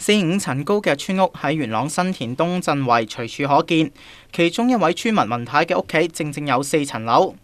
4、5層高嘅村屋喺元朗新田東鎮圍隨處可見，其中一位村民文太嘅屋企正有4層樓。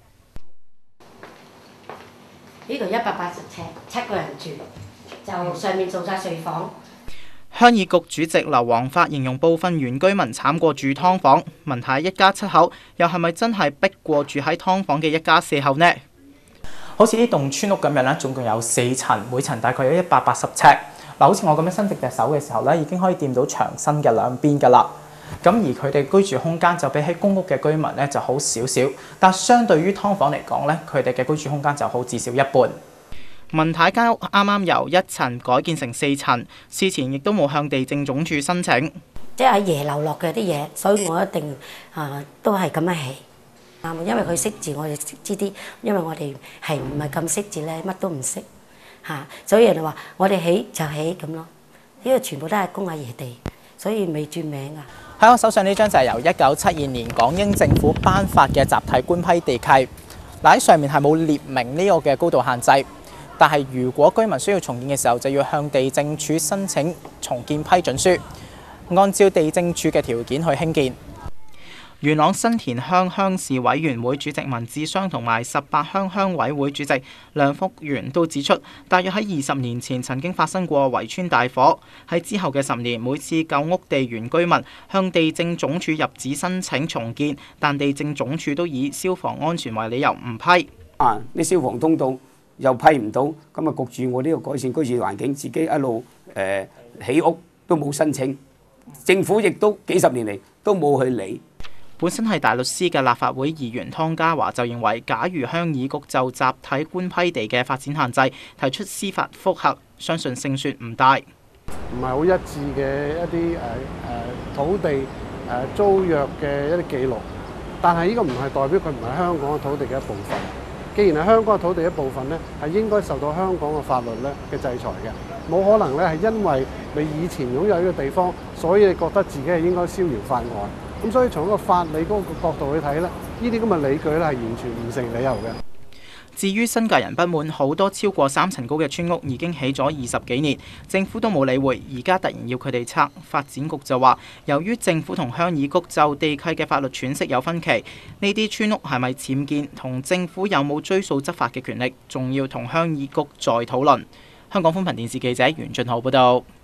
呢度180尺，7個人住，就上面做晒睡房。 鄉議局主席劉皇發形容部分原居民慘過住劏房，文太一家7口，又係咪真係逼過住喺劏房嘅一家4口呢？好似呢棟村屋咁樣咧，總共有4層，每層大概有180尺。嗱，好似我咁樣伸直隻手嘅時候咧，已經可以掂到牆身嘅兩邊㗎啦。咁而佢哋居住空間就比起公屋嘅居民咧就好少少，但相對於劏房嚟講咧，佢哋嘅居住空間就好至少一半。文太間屋啱啱由1層改建成4層，事前亦都冇向地政總署申請。 即係爺留落嘅啲嘢，所以我一定都係咁樣起。因為佢識字，我哋知啲。因為我哋係唔係咁識字咧，乜都唔識所以人哋話我哋起就起咁咯。呢個全部都係公阿爺地，所以未轉名啊。 喺我手上呢張就係由1972年港英政府頒發嘅集體官批地契。嗱，喺上面係冇列明呢個嘅高度限制，但係如果居民需要重建嘅時候，就要向地政署申請重建批准書，按照地政署嘅條件去興建。元朗新田鄉事委員會主席文志湘同埋18鄉委會主席梁福元都指出，大約喺20年前曾經發生過圍村大火。喺之後嘅10年，每次舊屋地原居民向地政總署入紙申請重建，但地政總署都以消防安全為理由唔批。 啲消防通道又批唔到，咁啊焗住我呢個改善居住環境，自己一路起屋都冇申請，政府亦都幾十年嚟都冇去理。 本身係大律師嘅立法會議員湯家驊就認為，假如鄉議局就集體官批地嘅發展限制提出司法覆核，相信勝算唔大。 唔係好一致嘅一啲土地租約嘅一啲記錄，但係呢個唔係代表佢唔係香港嘅土地嘅一部分。既然係香港嘅土地一部分咧，係應該受到香港嘅法律咧嘅制裁嘅，冇可能咧係因為你以前擁有呢個地方，所以你覺得自己係應該逍遙法外。咁所以從一個法理嗰個角度去睇咧，呢啲咁嘅理據咧係完全唔成理由嘅。 至於新界人不滿，好多超過3層高嘅村屋已經起咗20幾年，政府都冇理會，而家突然要佢哋拆，發展局就話，由於政府同鄉議局就地契嘅法律詮釋有分歧，呢啲村屋係咪僭建，同政府有冇追訴執法嘅權力，仲要同鄉議局再討論。香港寬頻電視記者袁俊浩報道。